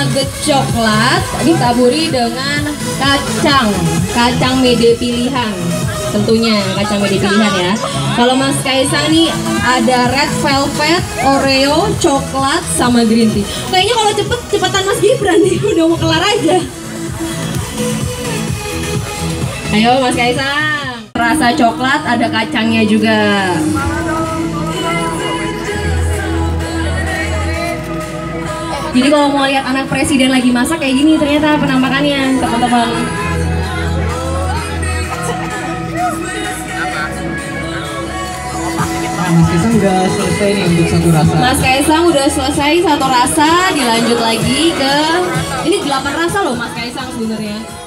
nugget coklat ditaburi dengan kacang mede pilihan. Tentunya kacang mede pilihan ya. Kalau Mas Kaisang nih ada red velvet, oreo, coklat sama green tea. Kayaknya kalau cepetan Mas Gibran nih udah mau kelar aja. Ayo Mas Kaisang. Rasa coklat ada kacangnya juga. Jadi kalau mau lihat anak presiden lagi masak kayak gini ternyata penampakannya teman-teman. Mas Kaisang udah selesai nih untuk satu rasa. Mas Kaisang udah selesai satu rasa, dilanjut lagi ke ini 8 rasa loh Mas Kaisang sebenarnya.